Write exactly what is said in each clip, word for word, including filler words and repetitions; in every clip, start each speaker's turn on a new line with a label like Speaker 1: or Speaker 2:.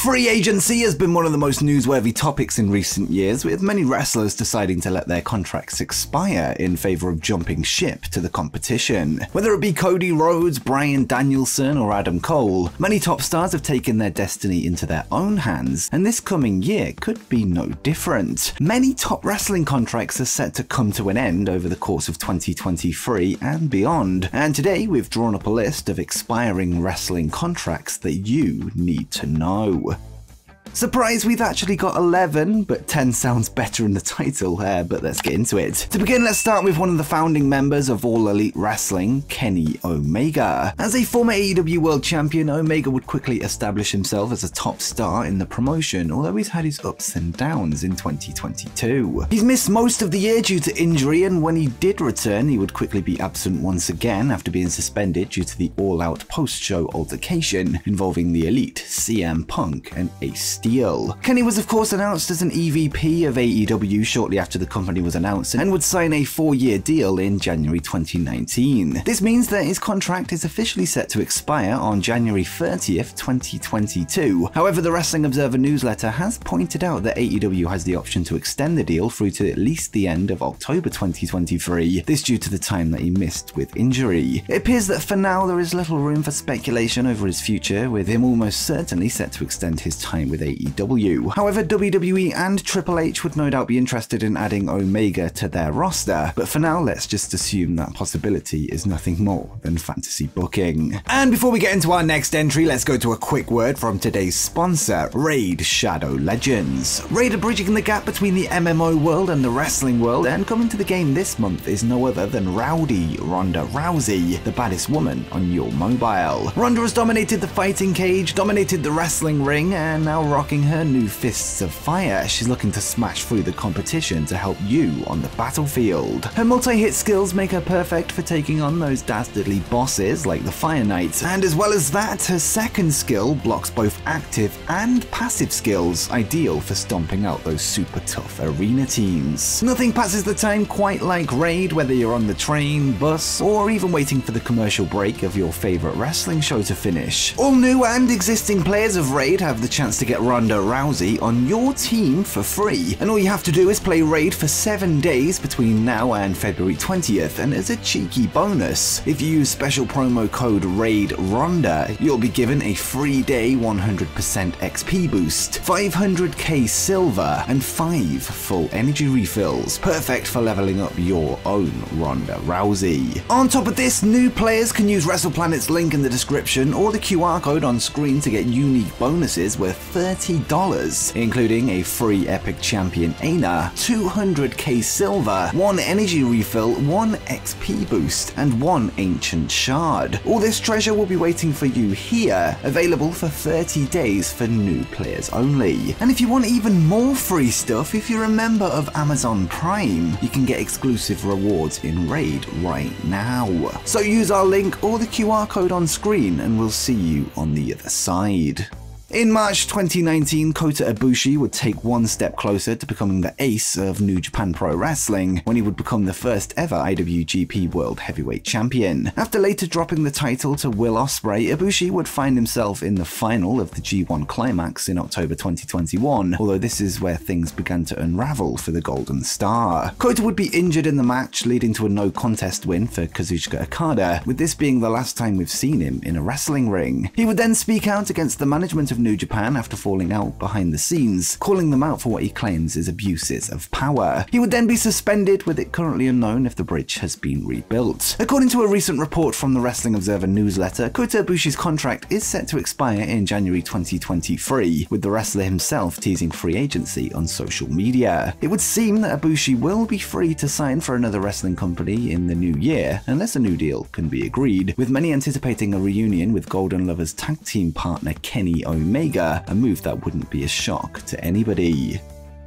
Speaker 1: Free agency has been one of the most newsworthy topics in recent years, with many wrestlers deciding to let their contracts expire in favor of jumping ship to the competition. Whether it be Cody Rhodes, Bryan Danielson, or Adam Cole, many top stars have taken their destiny into their own hands, and this coming year could be no different. Many top wrestling contracts are set to come to an end over the course of twenty twenty-three and beyond, and today we've drawn up a list of expiring wrestling contracts that you need to know. Surprise, we've actually got eleven, but ten sounds better in the title, uh, but let's get into it. To begin, let's start with one of the founding members of All Elite Wrestling, Kenny Omega. As a former A E W World Champion, Omega would quickly establish himself as a top star in the promotion, although he's had his ups and downs in twenty twenty-two. He's missed most of the year due to injury, and when he did return, he would quickly be absent once again after being suspended due to the all-out post-show altercation involving the Elite, C M Punk, and Ace Steel. Kenny was of course announced as an E V P of A E W shortly after the company was announced and would sign a four-year deal in January twenty nineteen. This means that his contract is officially set to expire on January thirtieth, twenty twenty-two. However, the Wrestling Observer newsletter has pointed out that A E W has the option to extend the deal through to at least the end of October twenty twenty-three, this due to the time that he missed with injury. It appears that for now there is little room for speculation over his future, with him almost certainly set to extend his time with A E W. However, W W E and Triple H would no doubt be interested in adding Omega to their roster, but for now let's just assume that possibility is nothing more than fantasy booking. And before we get into our next entry, let's go to a quick word from today's sponsor, Raid Shadow Legends. Raid are bridging the gap between the M M O world and the wrestling world, and coming to the game this month is no other than Rowdy Ronda Rousey, the baddest woman on your mobile. Ronda has dominated the fighting cage, dominated the wrestling ring, and now rocking her new fists of fire. She's looking to smash through the competition to help you on the battlefield. Her multi-hit skills make her perfect for taking on those dastardly bosses like the Fire Knight, and as well as that, her second skill blocks both active and passive skills, ideal for stomping out those super tough arena teams. Nothing passes the time quite like Raid, whether you're on the train, bus, or even waiting for the commercial break of your favorite wrestling show to finish. All new and existing players of Raid have the chance to get Ronda Rousey on your team for free, and all you have to do is play Raid for seven days between now and February twentieth, and as a cheeky bonus, if you use special promo code RAIDRONDA, you'll be given a free day one hundred percent X P boost, five hundred K silver, and five full energy refills, perfect for leveling up your own Ronda Rousey. On top of this, new players can use WrestlePlanet's link in the description or the Q R code on screen to get unique bonuses worth thirty dollars, including a free Epic Champion Aina, two hundred K silver, one energy refill, one X P boost, and one Ancient Shard. All this treasure will be waiting for you here, available for thirty days for new players only. And if you want even more free stuff, if you're a member of Amazon Prime, you can get exclusive rewards in Raid right now. So use our link or the Q R code on screen and we'll see you on the other side. In March twenty nineteen, Kota Ibushi would take one step closer to becoming the ace of New Japan Pro-Wrestling when he would become the first ever I W G P World Heavyweight Champion. After later dropping the title to Will Ospreay, Ibushi would find himself in the final of the G one Climax in October twenty twenty-one, although this is where things began to unravel for the Golden Star. Kota would be injured in the match, leading to a no contest win for Kazuchika Okada, with this being the last time we've seen him in a wrestling ring. He would then speak out against the management of New Japan after falling out behind the scenes, calling them out for what he claims is abuses of power. He would then be suspended, with it currently unknown if the bridge has been rebuilt. According to a recent report from the Wrestling Observer newsletter, Kota Ibushi's contract is set to expire in January twenty twenty-three, with the wrestler himself teasing free agency on social media. It would seem that Ibushi will be free to sign for another wrestling company in the new year, unless a new deal can be agreed, with many anticipating a reunion with Golden Lovers tag team partner Kenny Omega, a move that wouldn't be a shock to anybody.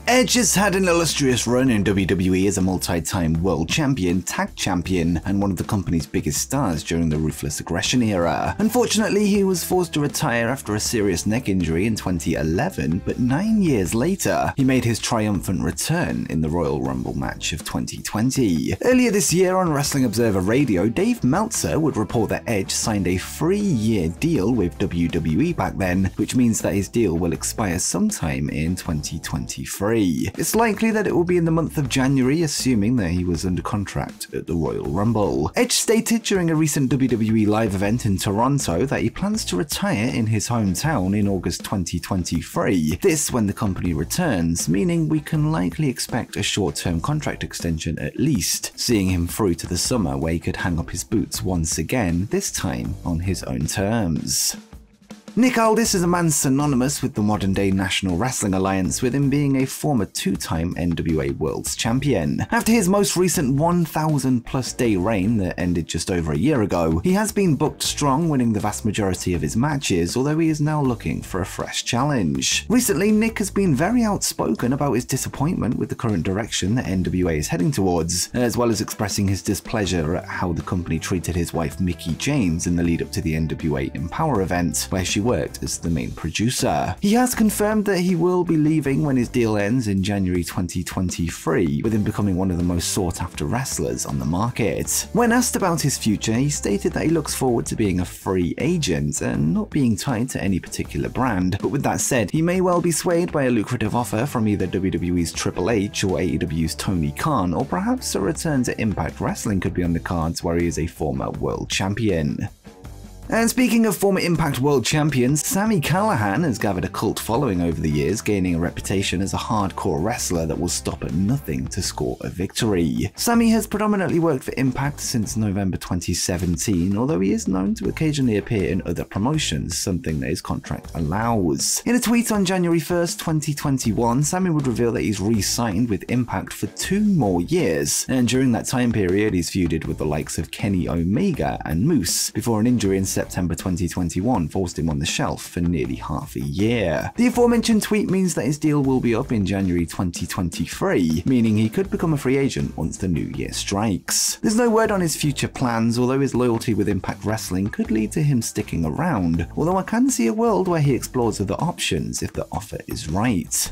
Speaker 1: Edge has had an illustrious run in W W E as a multi-time world champion, tag champion, and one of the company's biggest stars during the Ruthless Aggression era. Unfortunately, he was forced to retire after a serious neck injury in twenty eleven, but nine years later, he made his triumphant return in the Royal Rumble match of twenty twenty. Earlier this year on Wrestling Observer Radio, Dave Meltzer would report that Edge signed a three-year deal with W W E back then, which means that his deal will expire sometime in twenty twenty-three. It's likely that it will be in the month of January, assuming that he was under contract at the Royal Rumble. Edge stated during a recent W W E live event in Toronto that he plans to retire in his hometown in August twenty twenty-three. This when the company returns, meaning we can likely expect a short-term contract extension at least, seeing him through to the summer where he could hang up his boots once again, this time on his own terms. Nick Aldis is a man synonymous with the modern-day National Wrestling Alliance, with him being a former two-time N W A World's Champion. After his most recent one thousand plus day reign that ended just over a year ago, he has been booked strong, winning the vast majority of his matches, although he is now looking for a fresh challenge. Recently, Nick has been very outspoken about his disappointment with the current direction that N W A is heading towards, as well as expressing his displeasure at how the company treated his wife Mickie James in the lead-up to the N W A Empower event, where she worked as the main producer. He has confirmed that he will be leaving when his deal ends in January twenty twenty-three, with him becoming one of the most sought-after wrestlers on the market. When asked about his future, he stated that he looks forward to being a free agent and not being tied to any particular brand, but with that said, he may well be swayed by a lucrative offer from either W W E's Triple H or A E W's Tony Khan, or perhaps a return to Impact Wrestling could be on the cards where he is a former world champion. And speaking of former Impact World Champions, Sami Callihan has gathered a cult following over the years, gaining a reputation as a hardcore wrestler that will stop at nothing to score a victory. Sami has predominantly worked for Impact since November twenty seventeen, although he is known to occasionally appear in other promotions, something that his contract allows. In a tweet on January first, twenty twenty-one, Sami would reveal that he's re-signed with Impact for two more years, and during that time period he's feuded with the likes of Kenny Omega and Moose, before an injury in September twenty twenty-one forced him on the shelf for nearly half a year. The aforementioned tweet means that his deal will be up in January twenty twenty-three, meaning he could become a free agent once the new year strikes. There's no word on his future plans, although his loyalty with Impact Wrestling could lead to him sticking around, although I can see a world where he explores other options if the offer is right.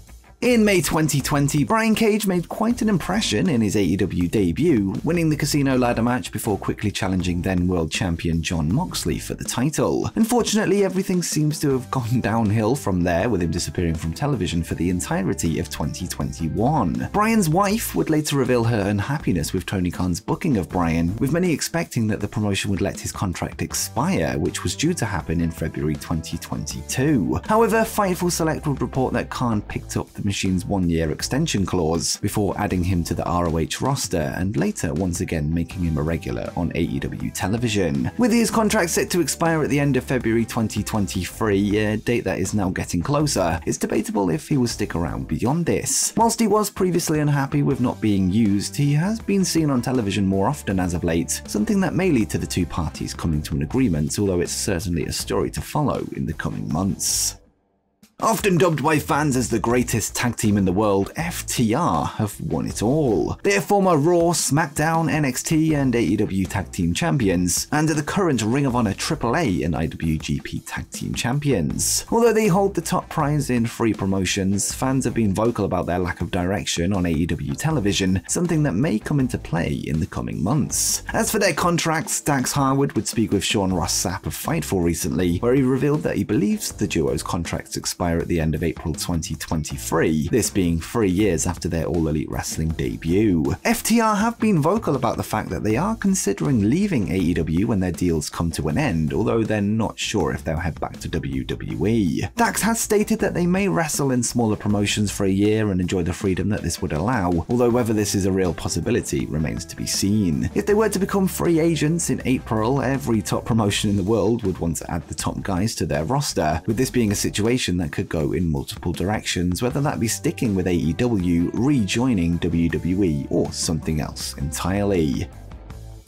Speaker 1: In May twenty twenty, Brian Cage made quite an impression in his A E W debut, winning the Casino Ladder match before quickly challenging then world champion Jon Moxley for the title. Unfortunately, everything seems to have gone downhill from there, with him disappearing from television for the entirety of twenty twenty-one. Brian's wife would later reveal her unhappiness with Tony Khan's booking of Brian, with many expecting that the promotion would let his contract expire, which was due to happen in February twenty twenty-two. However, Fightful Select would report that Khan picked up the machine's one-year extension clause before adding him to the R O H roster, and later once again making him a regular on A E W television. With his contract set to expire at the end of February twenty twenty-three, a date that is now getting closer, it's debatable if he will stick around beyond this. Whilst he was previously unhappy with not being used, he has been seen on television more often as of late, something that may lead to the two parties coming to an agreement, although it's certainly a story to follow in the coming months. Often dubbed by fans as the greatest tag team in the world, F T R have won it all. They are former Raw, SmackDown, N X T and A E W Tag Team Champions, and are the current Ring of Honor Triple A and I W G P Tag Team Champions. Although they hold the top prize in free promotions, fans have been vocal about their lack of direction on A E W television, something that may come into play in the coming months. As for their contracts, Dax Harwood would speak with Sean Ross Sapp of Fightful recently, where he revealed that he believes the duo's contracts expire at the end of April twenty twenty-three, this being three years after their All Elite Wrestling debut. F T R have been vocal about the fact that they are considering leaving A E W when their deals come to an end, although they're not sure if they'll head back to W W E. Dax has stated that they may wrestle in smaller promotions for a year and enjoy the freedom that this would allow, although whether this is a real possibility remains to be seen. If they were to become free agents in April, every top promotion in the world would want to add the top guys to their roster, with this being a situation that could go in multiple directions, whether that be sticking with A E W, rejoining W W E, or something else entirely.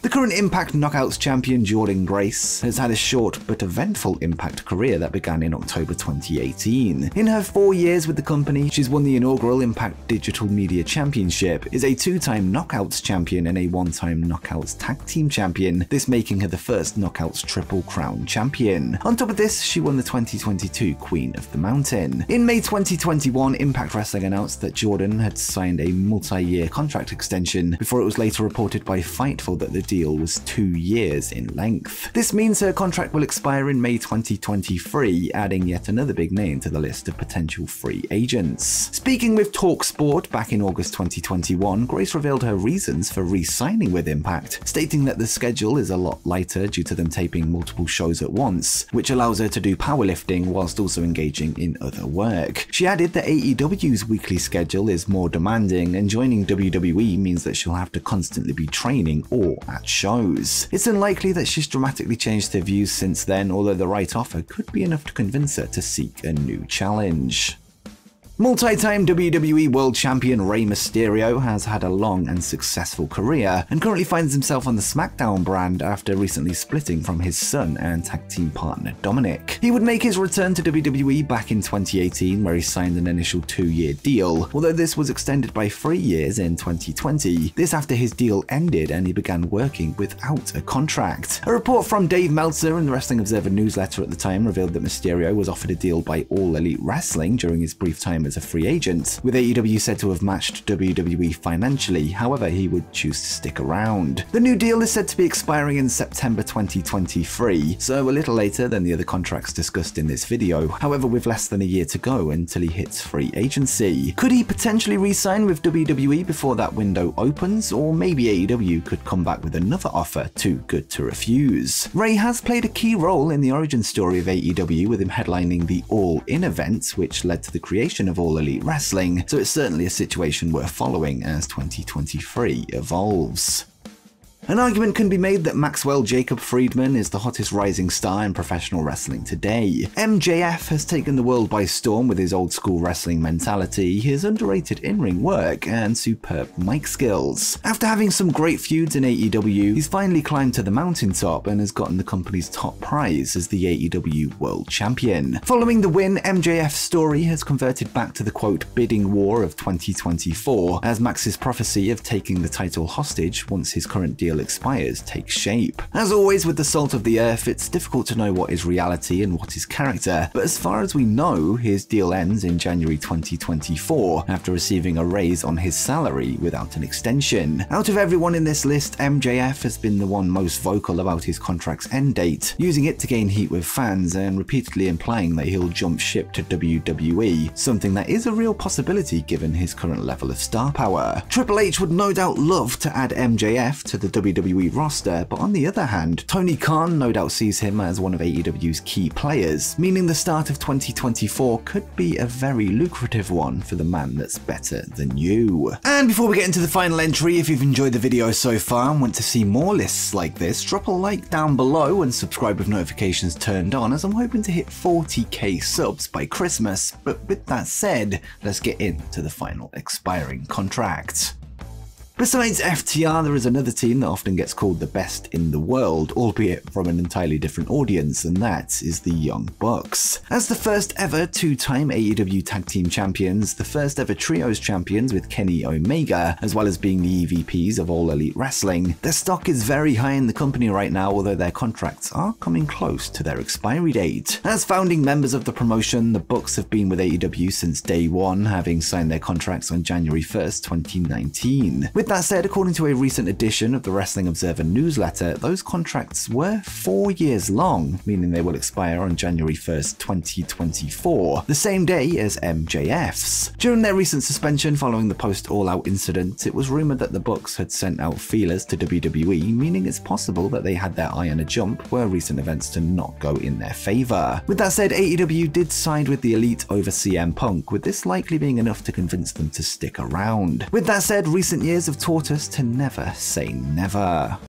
Speaker 1: The current Impact Knockouts champion Jordynne Grace has had a short but eventful Impact career that began in October twenty eighteen. In her four years with the company, she's won the inaugural Impact Digital Media Championship, is a two-time Knockouts champion and a one-time Knockouts Tag Team champion, this making her the first Knockouts Triple Crown champion. On top of this, she won the twenty twenty-two Queen of the Mountain. In May twenty twenty-one, Impact Wrestling announced that Jordynne had signed a multi-year contract extension before it was later reported by Fightful that the deal was two years in length. This means her contract will expire in May twenty twenty-three, adding yet another big name to the list of potential free agents. Speaking with TalkSport back in August twenty twenty-one, Grace revealed her reasons for re-signing with Impact, stating that the schedule is a lot lighter due to them taping multiple shows at once, which allows her to do powerlifting whilst also engaging in other work. She added that A E W's weekly schedule is more demanding, and joining W W E means that she'll have to constantly be training or at shows. It's unlikely that she's dramatically changed her views since then, although the right offer could be enough to convince her to seek a new challenge. Multi-time W W E World Champion Rey Mysterio has had a long and successful career and currently finds himself on the SmackDown brand after recently splitting from his son and tag team partner Dominic. He would make his return to W W E back in twenty eighteen, where he signed an initial two-year deal, although this was extended by three years in twenty twenty. This after his deal ended and he began working without a contract. A report from Dave Meltzer in the Wrestling Observer newsletter at the time revealed that Mysterio was offered a deal by All Elite Wrestling during his brief time as a free agent, with A E W said to have matched W W E financially. However, he would choose to stick around. The new deal is said to be expiring in September twenty twenty-three, so a little later than the other contracts discussed in this video, however with less than a year to go until he hits free agency. Could he potentially re-sign with W W E before that window opens, or maybe A E W could come back with another offer too good to refuse? Rey has played a key role in the origin story of A E W, with him headlining the All In event, which led to the creation of All Elite Wrestling, so it's certainly a situation worth following as twenty twenty-three evolves. An argument can be made that Maxwell Jacob Friedman is the hottest rising star in professional wrestling today. M J F has taken the world by storm with his old school wrestling mentality, his underrated in-ring work, and superb mic skills. After having some great feuds in A E W, he's finally climbed to the mountaintop and has gotten the company's top prize as the A E W World Champion. Following the win, M J F's story has converted back to the quote bidding war of twenty twenty-four, as Max's prophecy of taking the title hostage once his current deal expires takes shape. As always with the salt of the earth, it's difficult to know what is reality and what is character, but as far as we know, his deal ends in January twenty twenty-four after receiving a raise on his salary without an extension. Out of everyone in this list, M J F has been the one most vocal about his contract's end date, using it to gain heat with fans and repeatedly implying that he'll jump ship to W W E, something that is a real possibility given his current level of star power. Triple H would no doubt love to add M J F to the W W E roster, but on the other hand, Tony Khan no doubt sees him as one of A E W's key players, meaning the start of twenty twenty-four could be a very lucrative one for the man that's better than you. And before we get into the final entry, if you've enjoyed the video so far and want to see more lists like this, drop a like down below and subscribe with notifications turned on, as I'm hoping to hit forty K subs by Christmas. But with that said, let's get into the final expiring contract. Besides F T R, there is another team that often gets called the best in the world, albeit from an entirely different audience, and that is the Young Bucks. As the first ever two-time A E W Tag Team Champions, the first ever Trios Champions with Kenny Omega, as well as being the E V Ps of All Elite Wrestling, their stock is very high in the company right now, although their contracts are coming close to their expiry date. As founding members of the promotion, the Bucks have been with A E W since day one, having signed their contracts on January first, twenty nineteen. With that said, according to a recent edition of the Wrestling Observer newsletter, those contracts were four years long, meaning they will expire on January first, twenty twenty-four, the same day as M J F's. During their recent suspension following the post-All Out incident, it was rumored that the Bucks had sent out feelers to W W E, meaning it's possible that they had their eye on a jump were recent events to not go in their favor. With that said, A E W did side with the Elite over C M Punk, with this likely being enough to convince them to stick around. With that said, recent years have taught us to never say never.